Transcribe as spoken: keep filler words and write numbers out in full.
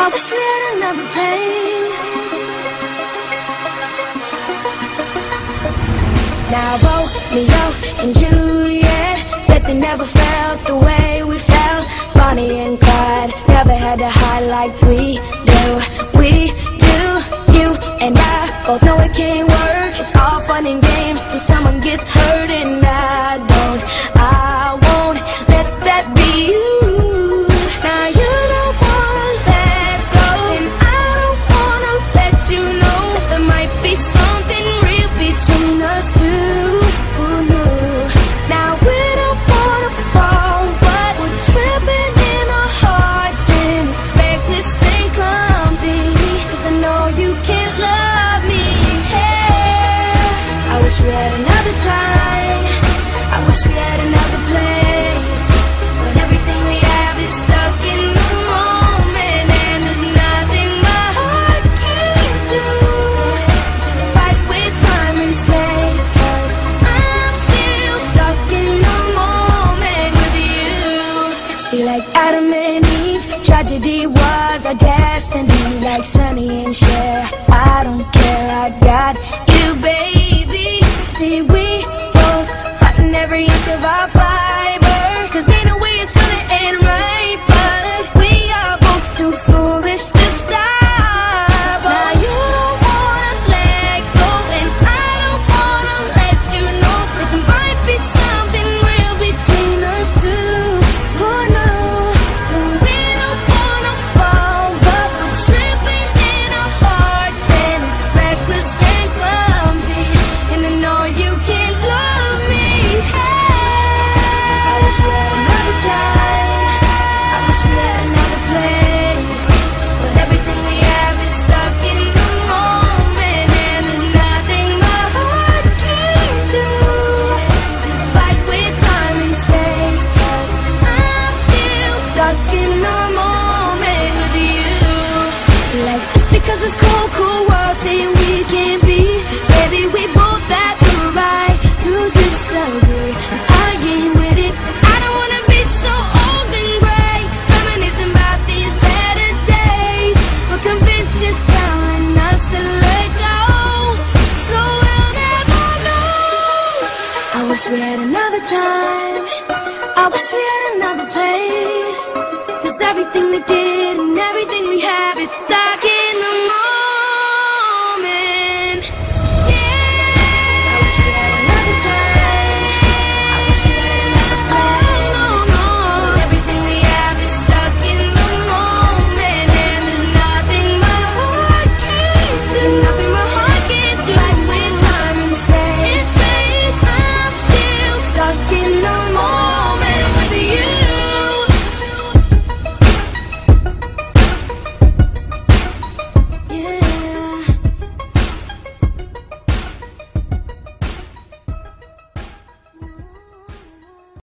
I wish we had another place. Now Romeo and Juliet, bet they never felt the way we felt. Bonnie and Clyde never had to hide like we do. We do. You and I both know it can't work. It's all fun and games till someone gets hurt, and I don't, I won't let that be you. Now you don't wanna let go, and I don't wanna let you know there might be something real between us two. Who knew? Now we don't wanna fall, but we're tripping in our hearts, and it's reckless and clumsy. 'Cause I know you can't love me. Hey, I wish we had another time. I wish we had another place, but everything we have is stuck in the moment, and there's nothing my heart can't do. Fight with time and space, 'cause I'm still stuck in the moment with you. See, like Adam and Eve, tragedy was our destiny. Like Sonny and Cher, I don't care, I got you, baby. See, we both fighting every inch of our fiber, 'cause ain't no way it's gonna end right, but we are both too foolish to stop. Now you don't wanna let go, and I don't wanna let you know that there might be something real between us two. Who knew? We don't wanna fall, but we're tripping in our hearts, and it's reckless and clumsy, and I know you can't love me. Hey, I wish we had another time. I wish we had another place, but everything we have is stuck in the moment, and there's nothing my heart can't do. Fight with time and space, 'cause I'm still stuck in the moment with you. See, like just because this cold, cool world saying we can't be, baby, we both have the right to disagree. And I ain't with it, and I don't wanna be so old and gray, reminiscing about these better days, but convince you're telling us to let go, so we'll never know. I wish we had another time. I wish we had another place, 'cause everything we did and everything we had